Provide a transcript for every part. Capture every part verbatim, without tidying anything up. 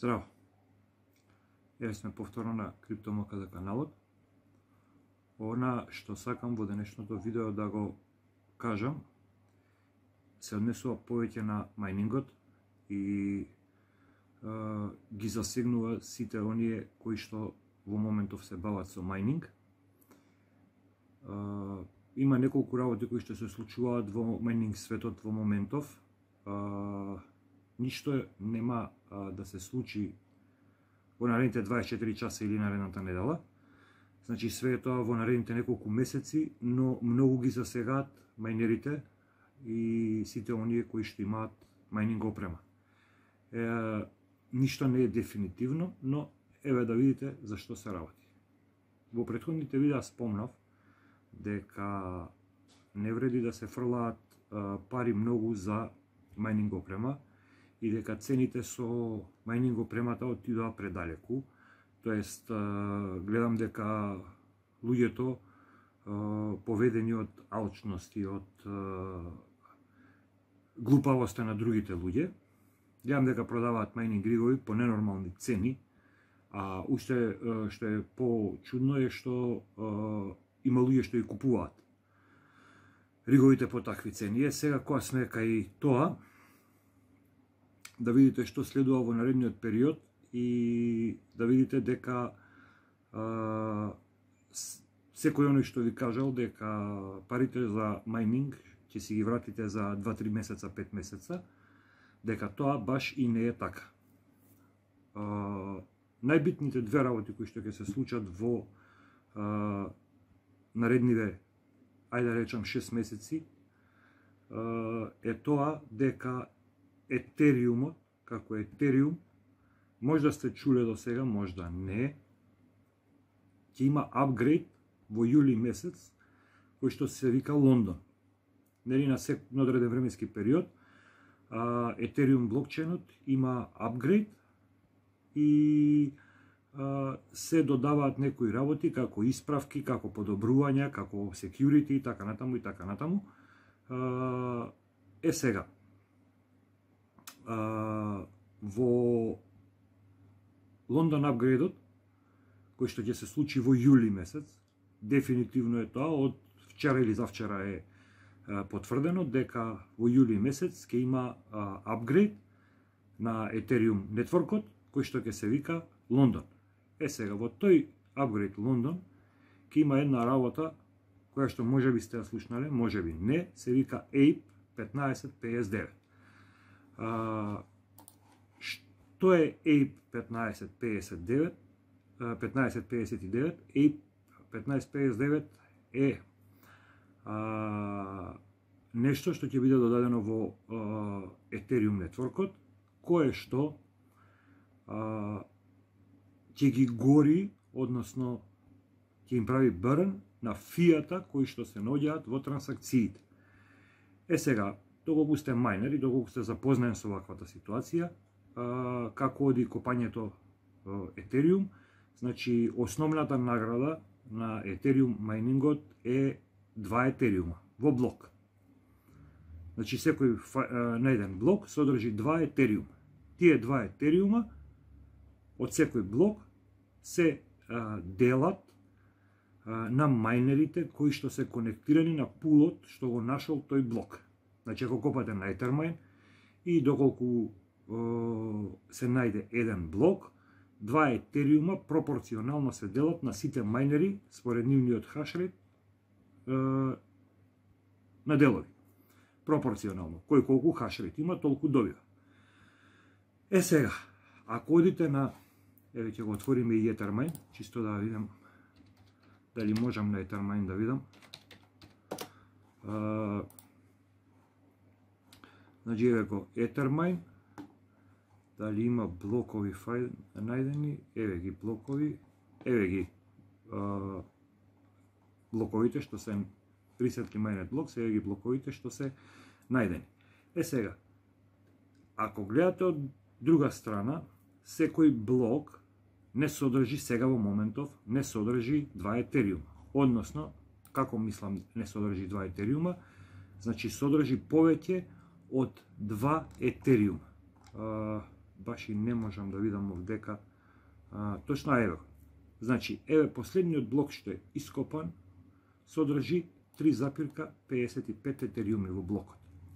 Здраво! Еве сме повторно на CryptoMKZ каналот. Она што сакам во денешното видео да го кажам се однесува повеќе на мајнингот и е, ги засегнува сите оние кои што во моментов се бават со мајнинг. Е, има неколку работи кои што се случуваат во мајнинг светот во моментов. Е, Ништо нема а, да се случи во наредните дваесет и четири часа или наредната недела. Значи све е тоа во наредните неколку месеци, но многу ги засегаат мајнерите и сите оние кои што имаат мајнинг опрема. Е, ништо не е дефинитивно, но еве да видите за што се работи. Во претходните видеа спомнав дека не вреди да се фрлаат а, пари многу за мајнинг опрема, и дека цените со мајнинг опремата отидоа предалеку. Тоест, гледам дека луѓето поведени од алчност и од глупавоста на другите луѓе, гледам дека продаваат мајнинг ригови по ненормални цени, а уште што е по-чудно е што има луѓе што ги купуваат риговите по такви цени. Е, сега кога сме кај тоа, да видите што следува во наредниот период и да видите дека а, секој оној што ви кажал дека парите за мајнинг ќе си ги вратите за два-три месеца, пет месеца, дека тоа баш и не е така. А, најбитните две работи кои што ќе се случат во а, наредниве, ајде да речам шест месеци, а, е тоа дека Етериумот, како Етериум, можда сте чуле до сега, можда не, ќе има апгрейд во јули месец, кој што се вика Лондон. Нели на сек одреден временски период, Етериум блокчейнот има апгрейд и а, се додаваат некои работи, како исправки, како подобрувања, како security и така натаму и така натаму. А, е сега, Uh, во Лондон апгрейдот, кој што ќе се случи во јули месец, дефинитивно е тоа, од вчера или завчера е uh, потврдено дека во јули месец ќе има uh, апгрейд на Ethereum нетворкот, кој што ќе се вика Лондон. Е сега, во тој апгрейд Лондон ќе има една работа која што можеби сте ја слушнале, можеби не, се вика A P E петнаесет петдесет и девет. Uh, што е A P E петнаесет петдесет и девет? петнаесет петдесет и девет, A P E петнаесет петдесет и девет е uh, нешто што ќе биде додадено во uh, Ethereum нетворкот, кое што uh, ќе ги гори, односно ќе им прави burn на фијата кои што се наоѓаат во трансакциите. Е сега, доколку сте мајнер и доколку сте запознаен со ваквата ситуација, како оди копањето Ethereum, значи основната награда на Ethereum мајнингот е два Ethereum во блок. Значи секој најден блок содржи два Ethereum. Тие два Ethereum од секој блок се делат на мајнерите кои што се конектирани на пулот што го нашол тој блок. Значи, ако копате на Ethermine и доколку е, се најде еден блок, два Етериума пропорционално се делат на сите мајнери според нивниот хашрейт е, на делови. Пропорционално. Кој колку хашрейт има, толку добива. Е сега, ако одите на... Еве ќе го отвориме и Ethermine, чисто да видам дали можам на Ethermine да видам. Е, Значи, еве го Ethermine, дали има блокови файл најдени, еве ги блокови, еве ги а, блоковите што се recently mined blocks, еве ги блоковите што се најдени. Е сега, ако гледате од друга страна, секој блок не содржи сега во моментов, не содржи два Ethereum. Односно, како мислам не содржи два Ethereum, значи содржи повеќе од два Етериума. баш и не можам да видам овдека а, точно, еве. Значи, еве последниот блок што е ископан содржи три запирка педесет и пет етериуми во блокот.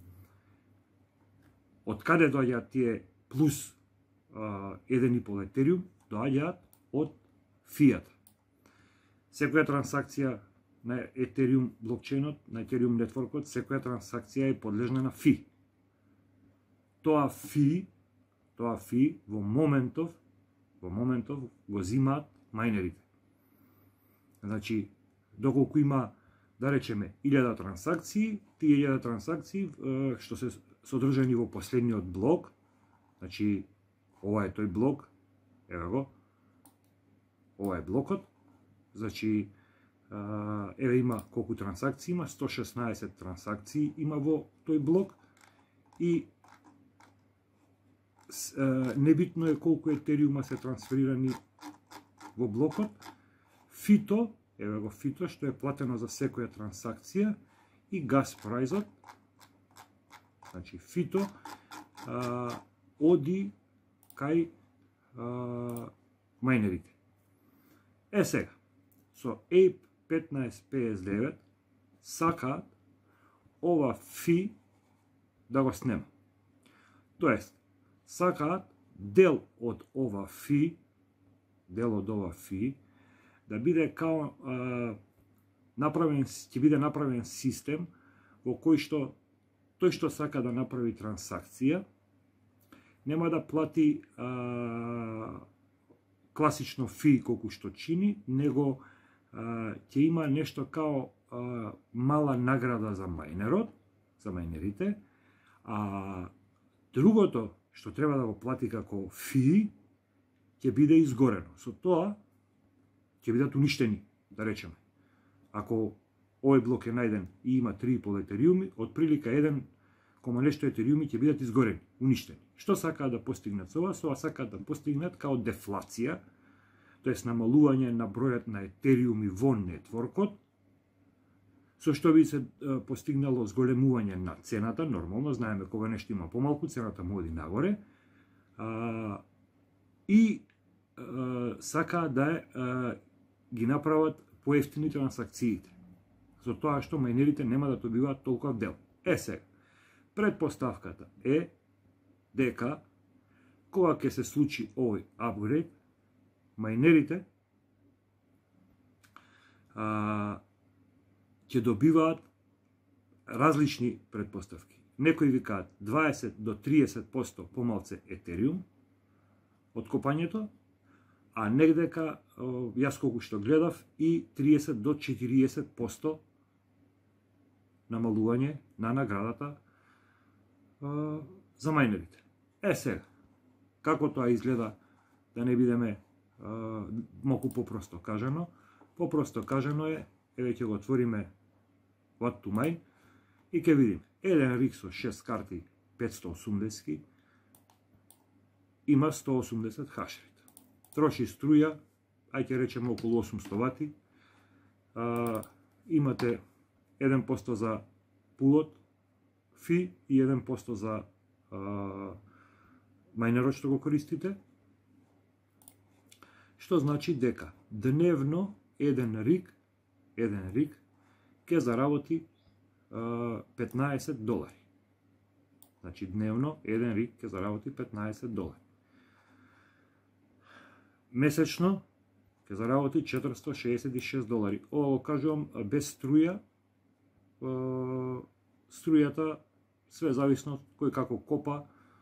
Од каде доаѓаат тие плюс а, еден и пол етериум? Доаѓаат од фијата. Секоја трансакција на етериум блокчейнот, на етериум нетворкот, секоја трансакција е подлежна на фи. Тоа фи, тоа фи во моментов, во моментов го зимаат мајнерите. Значи, доколку има, да речеме, илјада трансакции, тие илјада трансакции што се содржани во последниот блок, значи, ова е тој блок, еве го, ова е блокот, значи, еве има колку трансакции има, сто шеснаесет трансакции има во тој блок и небитно е колку етериума се трансферирани во блокот. Фито, еве го фито што е платено за секоја трансакција и газ прајзот, значи фито а, оди кај а, мајнерите. Е сега, со ей пи петнаесет педесет и девет сакаат ова фи да го снема. Тоест, сакаат дел од ова фи, дел од ова фи, да биде као а, направен, ќе биде направен систем во кој што тој што сака да направи трансакција нема да плати а, класично фи колку што чини, него ќе има нешто као а, мала награда за мајнерот, за мајнерите, а другото што треба да го плати како фи ќе биде изгорено. Со тоа ќе бидат уништени, да речеме. Ако овој блок е најден и има три и пол етериуми, од прилика еден кома нешто етериуми ќе бидат изгорени, уништени. Што сакаат да постигнат со ова? Со ова сакаат да постигнат као дефлација, тоест намалување на бројот на етериуми во нетворкот, со што би се постигнало зголемување на цената, нормално, знаеме кога нешто има помалку, цената му оди нагоре, а, и а, сака да а, ги направат поевтини трансакциите, со тоа што мајнерите нема да добиваат толков дел. Е сега, предпоставката е дека кога ќе се случи овој апгрейд, мајнерите а, ќе добиваат различни предпоставки. Некои викаат дваесет до триесет посто помалце етериум од копањето, а негдека, јас колку што гледав, и триесет до четириесет посто намалување на наградата а, за мајнерите. Е сега, како тоа изгледа, да не бидеме а, малку попросто кажано, попросто кажано е, еве ќе го отвориме What to Mine и ќе видиме еден риг со шест карти петстотини и осумдесет има сто и осумдесет хашрейт. Троши струја, ај ќе речеме околу осумсто вати. А, имате еден посто за пулот фи и еден посто за а, мајнерот што го користите. Што значи дека дневно еден риг, еден риг ќе заработи а, петнаесет долари. Значи дневно еден риг ќе заработи петнаесет долари. Месечно ќе заработи четиристо шеесет и шест долари. Ово кажувам без струја. Струјата све зависно кој како копа.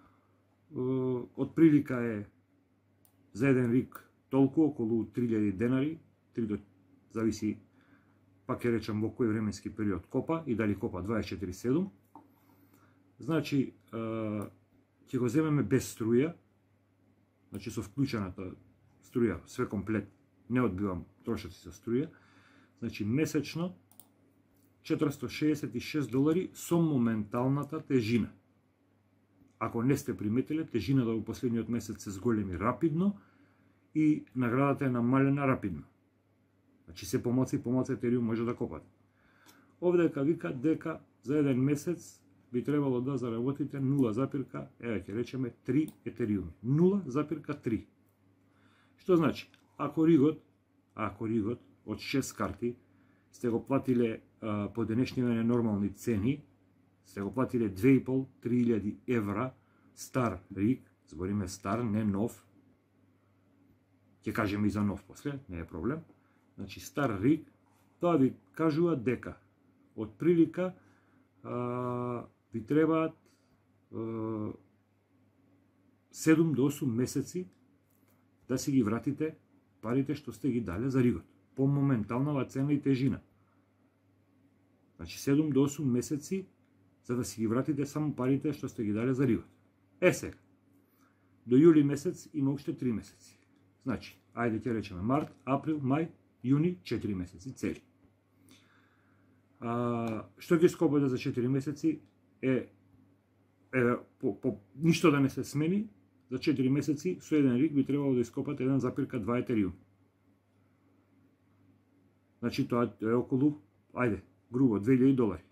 Од прилика е за еден риг толку, околу три илјади денари, три до зависи, пак ќе речам во кој временски период копа и дали копа дваесет и четири седум. Значи, ќе го земеме без струја, значи со вклучената струја, све комплет, не одбивам трошоци со струја, значи месечно четиристо шеесет и шест долари со моменталната тежина. Ако не сте приметиле, тежината во последниот месец се зголеми рапидно и наградата е намалена рапидно. Значи се помалку и помалку етериум може да копате. Овдека вика дека за еден месец би требало да заработите нула запирка, еве ќе речеме три етериуми. нула запирка три. Што значи? Ако ригот, ако ригот од шест карти сте го платиле а, по денешни време нормални цени, сте го платиле две и пол до три илјади евра, стар риг, збориме стар, не нов, ќе кажеме и за нов после, не е проблем, значи стар риг, тоа ви кажува дека од прилика а, ви требаат а, седум до осум месеци да си ги вратите парите што сте ги дале за ригот, по моменталнава цена и тежина. Значи седум до осум месеци за да си ги вратите само парите што сте ги дале за ригот. Е сега, до јули месец има уште три месеци. Значи, ајде ќе речеме март, април, мај, јуни, четири месеци цели. А, што ќе скопате за четири месеци е, е по, по, ништо да не се смени, за четири месеци со еден риг би требало да ископате еден запирка два етериум. Значи тоа е околу, ајде, грубо, две илјади долари.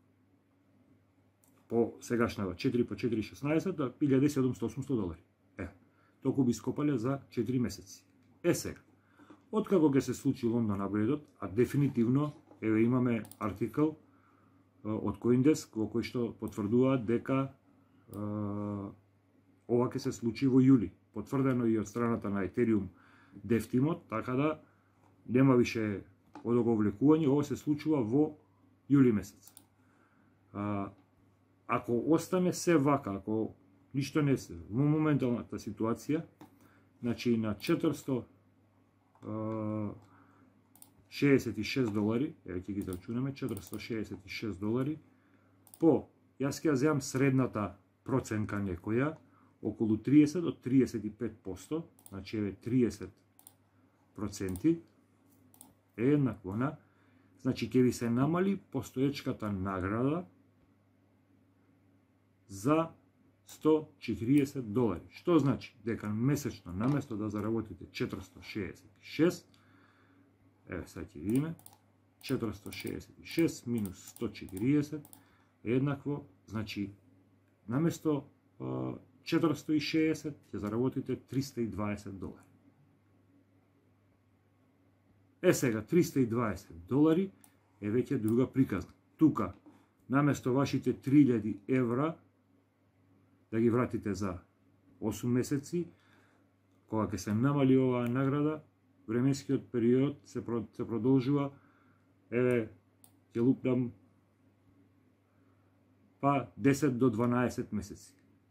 По сегашнава четири по четири шеснаесет, до илјада и седумстотини осумстотини долари. Е, толку би ископале за четири месеци. Е сега, откако ќе се случи Лондон апгрейдот, а дефинитивно, еве имаме артикл од CoinDesk во кој што потврдуваат дека е, ова ќе се случи во јули. Потврдено и од страната на Ethereum Dev тимот, така да нема више одоговлекување, ова се случува во јули месец. А, ако остане се вака, ако ништо не се, во моменталната ситуација, значи на четиристо шеесет и шест долари, еве ќе ги израчунаме, четиристо шеесет и шест долари, по, јас ќе ја земам средната проценка некоја, околу триесет до триесет и пет проценти, значи еве триесет проценти, е еднакво на, значи ќе ви се намали постоечката награда за сто четириесет долари. Што значи? Дека месечно, наместо да заработите четиристо шеесет и шест, еве сега ќе видиме, четиристо шеесет и шест минус сто четириесет е еднакво, значи, наместо четиристо и шеесет ќе заработите триста и дваесет долари. Е сега, триста и дваесет долари е веќе друга приказна. Тука, наместо вашите три илјади евра, да ги вратите за осум месеци, кога ќе се намали оваа награда, временскиот период се, се продолжува, еве, ќе лупнам, па десет до дванаесет месеци.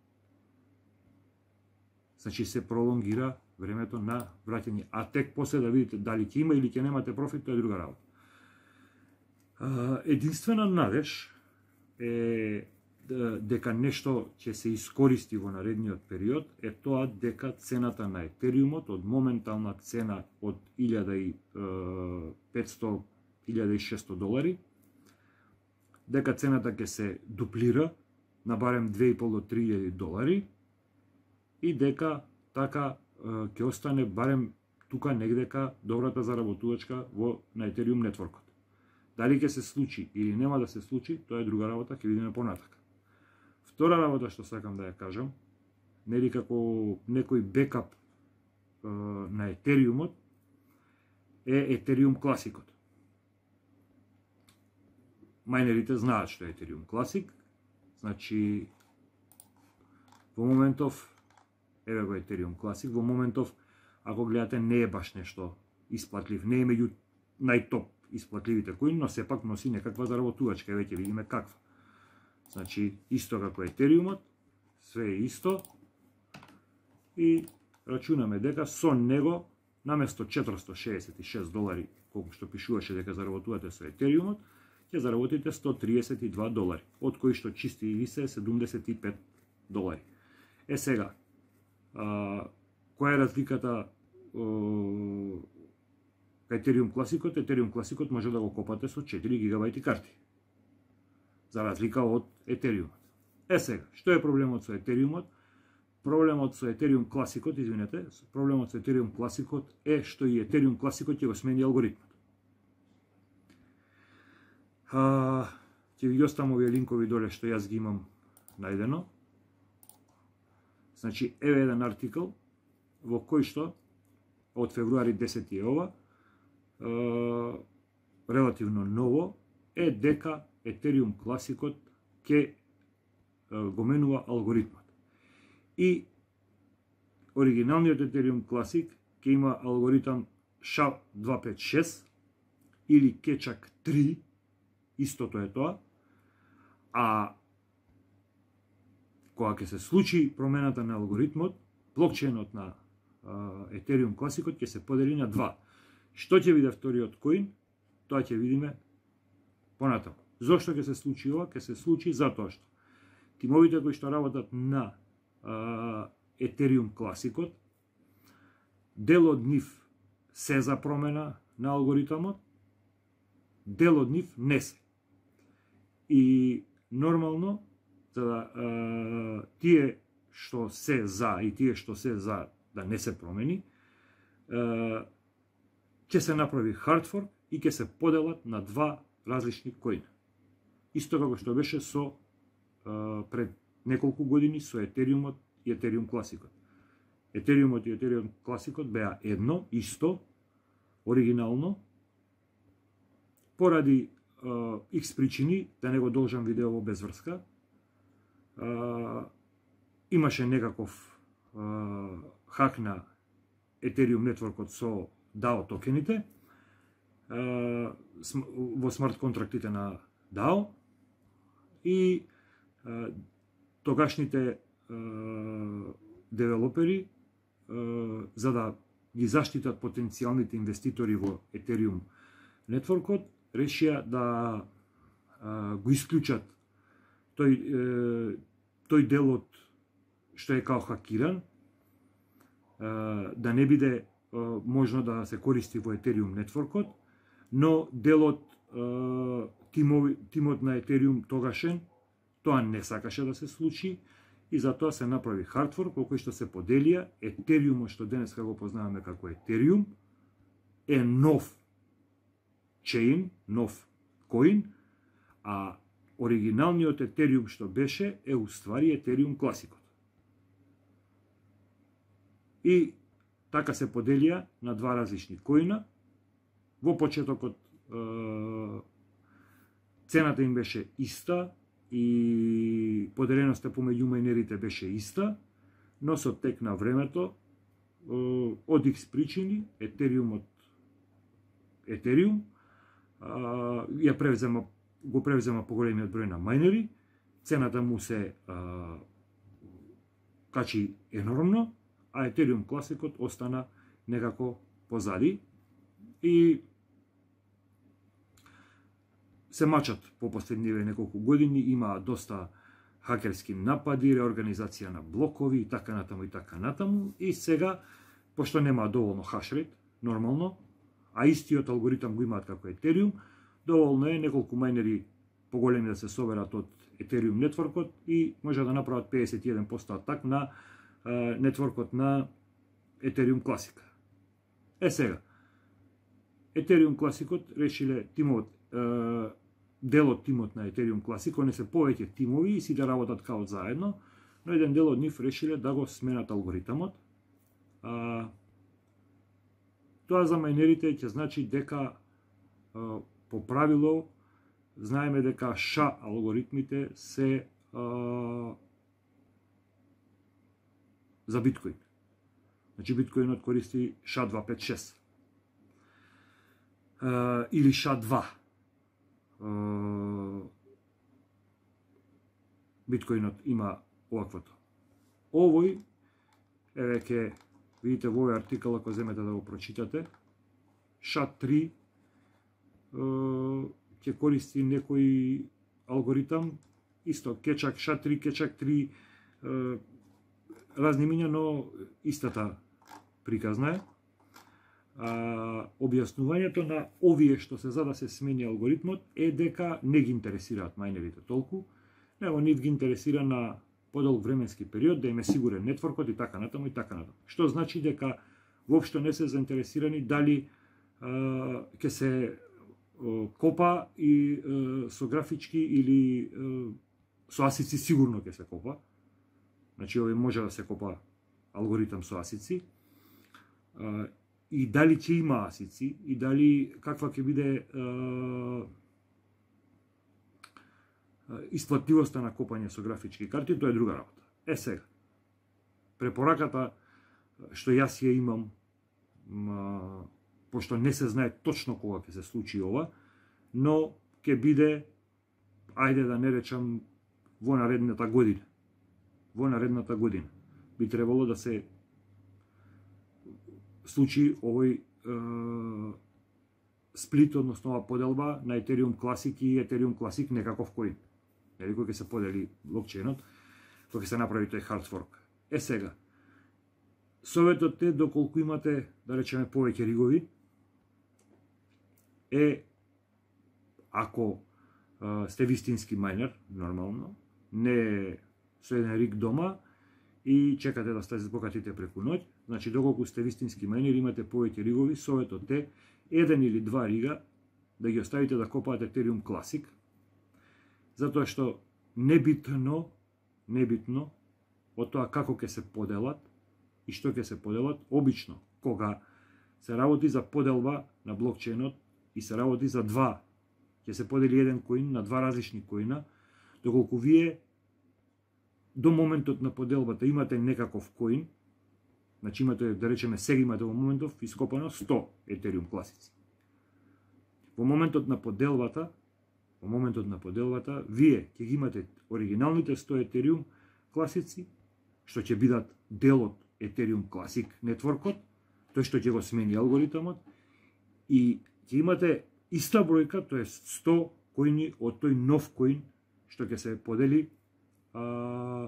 Значи се пролонгира времето на враќање, а тек после да видите дали ќе има или ќе немате профит, тоа е друга работа. Единствена надеж е дека нешто ќе се искористи во наредниот период е тоа дека цената на етериумот од моментална цена од илјада и петсто до илјада и шест долари, дека цената ќе се дуплира на барем две и пол до три илјади долари и дека така ќе остане барем тука негдека добрата заработувачка во на Ethereum нетворкот. Дали ќе се случи или нема да се случи, тоа е друга работа, ќе видиме понатака. Втора работа што сакам да ја кажам, нели како некој бекап е, на Етериумот е Ethereum класикот. Мајнерите знаат што е Ethereum класик, значи во моментов, еве го Ethereum класик, во моментов, ако гледате, не е баш нешто исплатлив, не е меѓу најтоп исплатливите коини, но сепак носи некаква заработувачка, еве ќе видиме каква. Значи, исто како Етериумот, све е исто и рачунаме дека со него, наместо четиристо шеесет и шест долари, колку што пишуваше дека заработувате со Етериумот, ќе заработите сто триесет и два долари, од кои што чисти и се седумдесет и пет долари. Е сега, а, која е разликата Ethereum класикот? Ethereum класикот може да го копате со четири гигабајти карти, за разлика од Етериумот. Е сега, што е проблемот со Етериумот? Проблемот со Ethereum класикот, извинете, проблемот со Ethereum класикот е што и Ethereum класикот ќе го смени алгоритмот. А, ќе Ќе ви оставам овие линкови доле што јас ги имам најдено. Значи, еве еден артикл во кој што од февруари десети е ова, е, релативно ново, е дека Ethereum класикот ќе го менува алгоритмот. И оригиналниот Ethereum класик ќе има алгоритам ша дваесет и пет шест или Кечак три, истото е тоа, а кога ќе се случи промената на алгоритмот, блокчейнот на Ethereum класикот ќе се подели на два. Што ќе биде вториот коин, тоа ќе видиме понатаму. Зошто ќе се случи ова? Ќе се случи затоа што тимовите кои што работат на а, Ethereum класикот, дел од нив се за промена на алгоритмот, дел од нив не се. И нормално, за да а, тие што се за и тие што се за да не се промени, а, ќе се направи хардфорк и ќе се поделат на два различни коина. Исто како што беше со а, пред неколку години со Етериумот и Етериум класикот. Етериумот и Етериум класикот беа едно, исто, оригинално, поради а, X причини, да не го должам видеово без врска, а, имаше некаков а, хак на Ethereum нетворкот со дао токените, а, во смарт контрактите на дао, и а, тогашните а, девелопери, а, за да ги заштитат потенцијалните инвеститори во Ethereum нетворкот, решија да а, го исклучат тој, е, тој делот што е као хакиран, а, да не биде а, можно да се користи во Ethereum нетворкот, но делот а, тимови, тимот на Ethereum тогашен, тоа не сакаше да се случи и затоа се направи хардфорк во кој што се поделија Ethereum што денеска го познаваме како Ethereum е нов чейн, нов коин, а оригиналниот Ethereum што беше е уствари Ethereum класикот. И така се поделија на два различни коина. Во почетокот е, цената им беше иста и поделеноста помеѓу мајнерите беше иста, но со тек на времето е, од X причини Ethereumот Ethereum ја превзема, го превзема поголемиот број на мајнери, цената му се а, качи енормно, а Ethereum класикот остана некако позади и се мачат по последниве неколку години, има доста хакерски напади, реорганизација на блокови и така натаму и така натаму, и сега, пошто нема доволно хашрейт, нормално, а истиот алгоритам го имаат како Ethereum, доволно е неколку мајнери поголеми да се соберат од Ethereum нетворкот и може да направат педесет и еден проценти атак на а, нетворкот на Ethereum класика. Е сега, Ethereum класикот решиле тимот, а, дел од тимот на Ethereum класик, не се повеќе тимови и си да работат као заедно, но еден дел од нив решиле да го сменат алгоритамот. А, Тоа за мајнерите ќе значи дека а, по правило знаеме дека ша алгоритмите се а, за биткоин. Значи биткоинот користи ша дваесет и пет шест а, или ша два. А, биткоинот има оваквото. Овој еве ке видите во овој артикал, ако земете да го прочитате, ша три ќе користи некој алгоритам, исто, Кечак ша три, Кечак три, разни имиња, но истата приказна е. А, објаснувањето на овие што се за да се смени алгоритмот е дека не ги интересираат мајнерите толку, него нив ги интересира на подолг временски период, да им е сигурен нетворкот и така натаму и така натаму. Што значи дека воопшто не се заинтересирани дали а, ќе се копа и со графички или со асици сигурно ќе се копа. Значи овој може да се копа алгоритам со асици. И дали ќе има асици и дали каква ќе биде исплатливоста на копање со графички карти, тоа е друга работа. Е сега, препораката што јас ја имам, пошто не се знае точно кога ќе се случи ова, но ќе биде, ајде да не речам, во наредната година. Во наредната година би требало да се случи овој е, сплит, односно ова поделба на Ethereum Classic и Ethereum Classic некаков коин. Или кој ќе се подели блокчейнот, кој ќе се направи тој hard fork. Е сега, советот е доколку имате, да речеме, повеќе ригови, е ако е, сте вистински мајнер, нормално, не со еден риг дома и чекате да сте збогатите преку ноќ, значи доколку сте вистински мајнер, имате повеќе ригови, советот е еден или два рига да ги оставите да копаат Ethereum Classic, затоа што небитно, небитно од тоа како ќе се поделат и што ќе се поделат, обично кога се работи за поделба на блокчейнот и се работи за два, ќе се подели еден коин на два различни коина, доколку вие до моментот на поделбата имате некаков коин, значи имате, да речеме, сега имате во моментов ископано сто Ethereum класици. Во моментот на поделбата, во моментот на поделбата, вие ќе ги имате оригиналните сто Ethereum класици, што ќе бидат дел од Ethereum Classic нетворкот, тој што ќе го смени алгоритамот, и ќе имате иста бројка, тоест сто коини од тој нов коин што ќе се подели, а,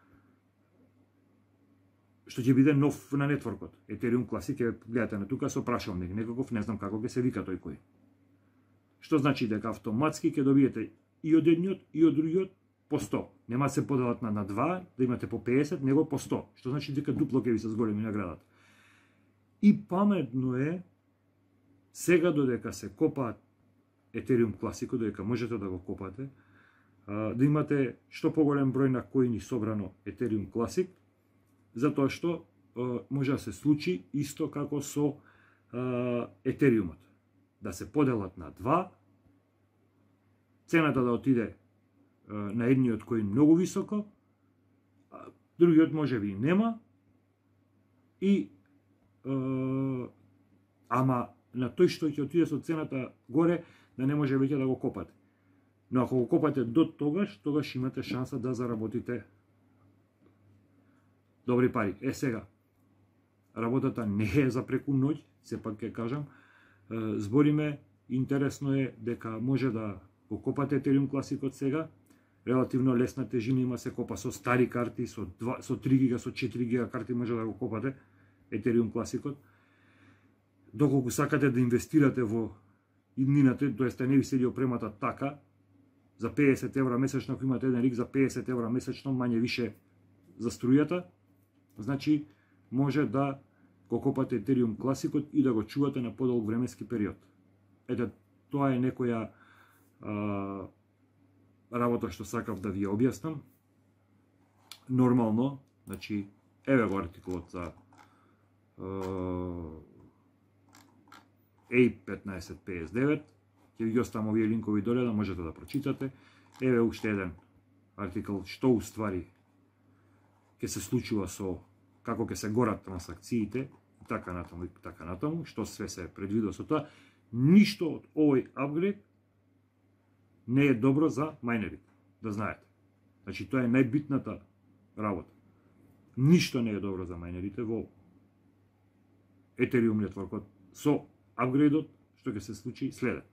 што ќе биде нов на нетворкот. Ethereum Classic, ќе гледате на тука со прашалник, некаков, не знам како ќе се вика тој коин. Што значи дека автоматски ќе добиете и од едниот и од другиот по сто. Нема се поделат на, на два, да имате по песет, него по сто. Што значи дека дупло ќе ви се зголеми наградата. И паметно е, сега додека се копаат Ethereum Classic, додека можете да го копате, да имате што поголем број на коини собрано Ethereum Classic, затоа што може да се случи исто како со Ethereumот. Да се поделат на два, цената да отиде на едниот коин многу високо, другиот може би нема, и ама на тој што ќе отиде со цената горе, да не може веќе да го копате. Но ако го копате до тогаш, тогаш имате шанса да заработите добри пари. Е сега, работата не е за преку ноќ, сепак ќе кажам, збориме, интересно е дека може да го копате Ethereum Classic од сега, релативно лесна тежина има, се копа со стари карти, со, два, со три гига, со четири гига карти може да го копате Ethereum Classic. Доколку сакате да инвестирате во иднината, тоест да не ви седи опремата така, за песет евра месечно, ако имате еден риг за песет евра месечно, мање више за струјата, значи може да го копате Ethereum Classic и да го чувате на подолг временски период. Ете, тоа е некоја а, работа што сакав да ви ја објаснам. Нормално, значи, еве го артикулот за А петнаесет петдесет и девет, ќе ви ги оставам овие линкови доле да можете да прочитате. Еве уште еден артикул што уствари ќе се случува со како ќе се горат трансакциите и така натаму и така натаму, што све се предвидува со тоа. Ништо од овој апгрейд не е добро за мајнерите, да знаете. Значи тоа е најбитната работа. Ништо не е добро за мајнерите во Ethereum нетворкот со апгрейдот што ќе се случи следен.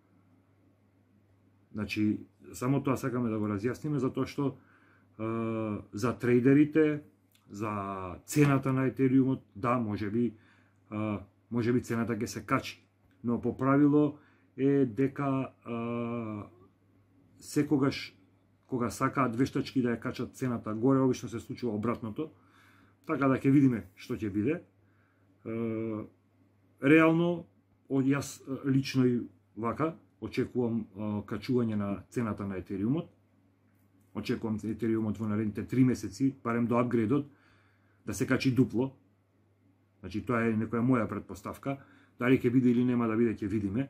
Значи, само тоа сакаме да го разјасниме, затоа што е, за трейдерите, за цената на Етериумот, да, може би, е, може би цената ќе се качи, но по правило е дека е, секогаш кога сакаат вештачки да ја качат цената горе, обично се случува обратното, така да ќе видиме што ќе биде. Е, реално, од јас лично и вака, очекувам качување на цената на етериумот. Очекувам етериумот во наредните три месеци, барем до апгрейдот, да се качи дупло. Значи, тоа е некоја моја претпоставка. Дали ќе биде или нема да биде, ќе видиме.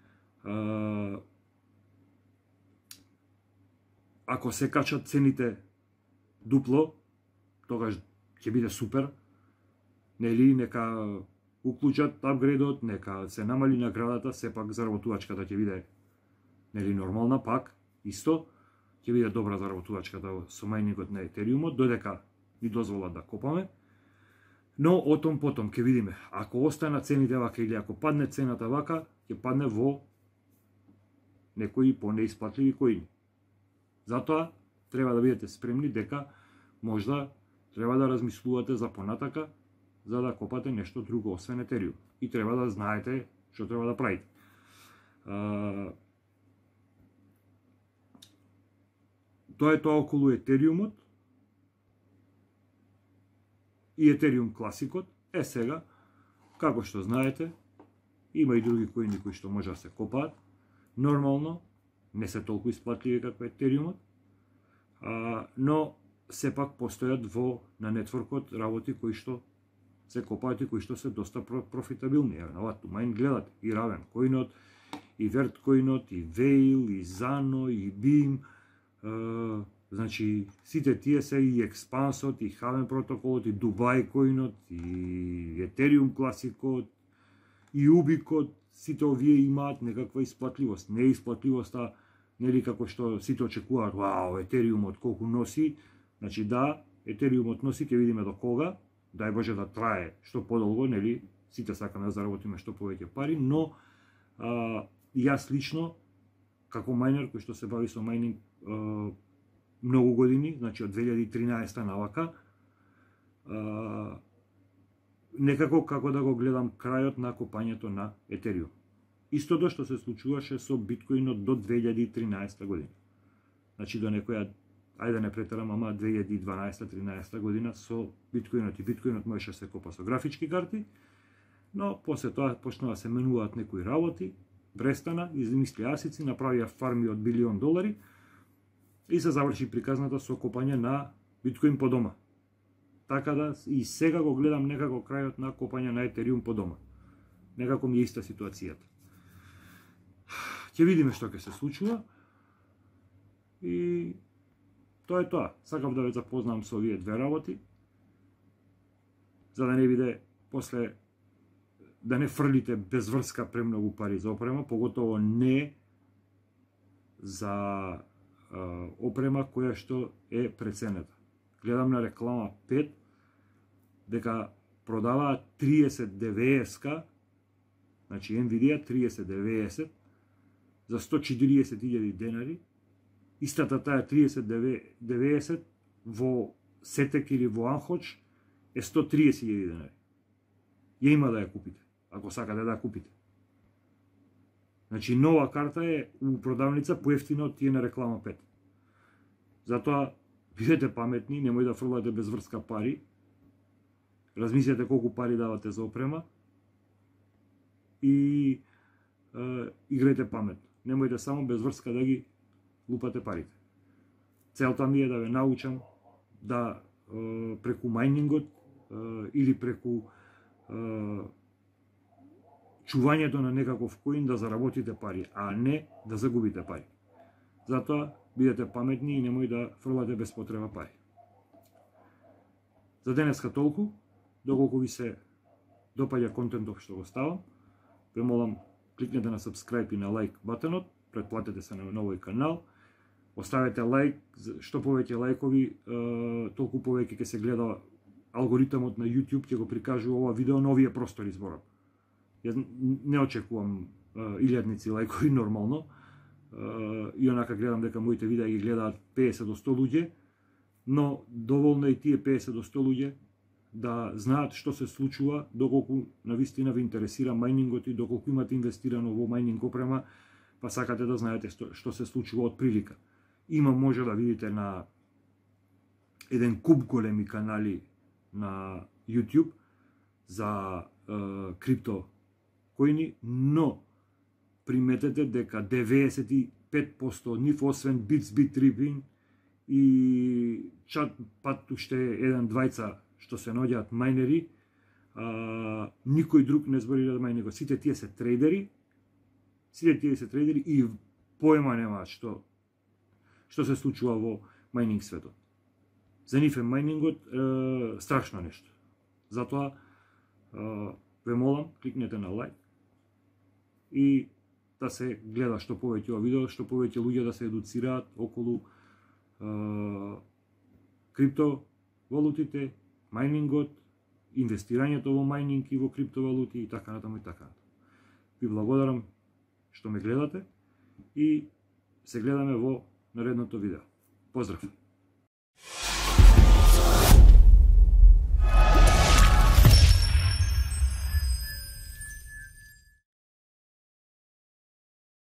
Ако се качат цените дупло, тогаш ќе биде супер. Нели, нека уклучат апгрейдот, нека се намали наградата, сепак заработувачката ќе биде нели нормална пак, исто. Ќе биде добра заработувачката со мајнингот на етериумот, додека ни дозволат да копаме. Но отом потом ќе видиме. Ако остана цените вака или ако падне цената вака, ќе падне во некои понеисплатливи коини. Затоа треба да бидете спремни дека можда треба да размислувате за понатака за да копате нешто друго освен етериум. И треба да знаете што треба да правите. Тоа е тоа околу етериумот и етериум класикот. Е сега, како што знаете, има и други коини кои што може да се копаат. Нормално, не се толку исплатливи како етериумот, а, но сепак постојат во на нетворкот работи кои што се копаат и кои што се доста профитабилни. Еве, на Watu2Mine гледате и Raven коинот, и Vert коинот, и Veil, и Zano, и Beam, Uh, значи, сите тие се и Expansot, и Haven протоколот, и Dubai коинот, и Ethereum класикот, и Ubicот, сите овие имаат некаква исплатливост. Не е исплатливоста, нели како што сите очекуваат, вау, Ethereumот колку носи. Значи да, Ethereumот носи, ќе видиме до кога, дај Боже да трае што подолго, нели, сите сакаме да заработиме што повеќе пари, но а, јас лично, како мајнер кој што се бави со мајнинг многу години, значи од две илјади и тринаесета навака, некако како да го гледам крајот на копањето на етериум. Истото што се случуваше со биткоинот до две илјади и тринаесета година. Значи до некоја, ајде да не претерам, ама две илјади и дванаесета тринаесета година со биткоинот и биткоинот можеше да се копа со графички карти, но после тоа почнаа да се менуваат некои работи, престана, измисли асици, направија фарми од билион долари и се заврши приказната со копање на биткоин по дома. Така да и сега го гледам некако крајот на копање на етериум по дома. Некако ми е иста ситуацијата. Ќе видиме што ќе се случува. И тоа е тоа. Сакав да ве запознам со овие две работи, за да не биде после да не фрлите без врска премногу пари за опрема, поготово не за опрема која што е преценета. Гледам на реклама пет дека продаваат триесет девеесет, значи Nvidia триесет девеесет за сто четириесет илјади денари. Истата таа триесет девеесет во Сетек или во Анхоч е сто триесет илјади денари. Ја има да ја купите, ако сакате да ја купите. Значи, нова карта е у продавница поевтина од тие на реклама пет. Затоа, бидете паметни, немој да фрлате без врска пари, размислете колку пари давате за опрема и е, играјте паметно. Немојте само без врска да ги лупате парите. Целта ми е да ве научам да е, преку мајнингот е, или преку е, чувањето на некаков коин да заработите пари, а не да загубите пари. Затоа бидете паметни и немој да фрлате без потреба пари. За денеска толку, доколку ви се допаѓа контентот што го ставам, ве молам кликнете на subscribe и на лайк батонот, претплатете се на овој канал, оставете лайк, што повеќе лајкови, толку повеќе ќе се гледа алгоритмот на YouTube, ќе го прикажува ова видео на овие простори зборот. Јас не очекувам илјадници лајкови нормално, и онака гледам дека моите видеа ги гледаат педесет до сто луѓе, но доволно и тие педесет до сто луѓе да знаат што се случува, доколку навистина ви интересира мајнингот и доколку имате инвестирано во мајнинг опрема, па сакате да знаете што се случува од прилика. Има, може да видите на еден куп големи канали на YouTube за е, крипто коини, но приметете дека деведесет и пет посто од нив, освен Bits Bit Tripping и чат пат уште еден двајца што се наоѓаат мајнери, а, никој друг не збори да мајнери. Сите тие се трейдери, сите тие се трейдери и поема немаат што што се случува во мајнинг светот. За нив е мајнингот е, страшно нешто. Затоа е, ве молам, кликнете на лайк и да се гледа што повеќе ова видео, што повеќе луѓе да се едуцираат околу е, криптовалутите, мајнингот, инвестирањето во мајнинг и во криптовалути и така натаму и така натаму. Ви благодарам што ме гледате и се гледаме во наредното видео. Поздрав!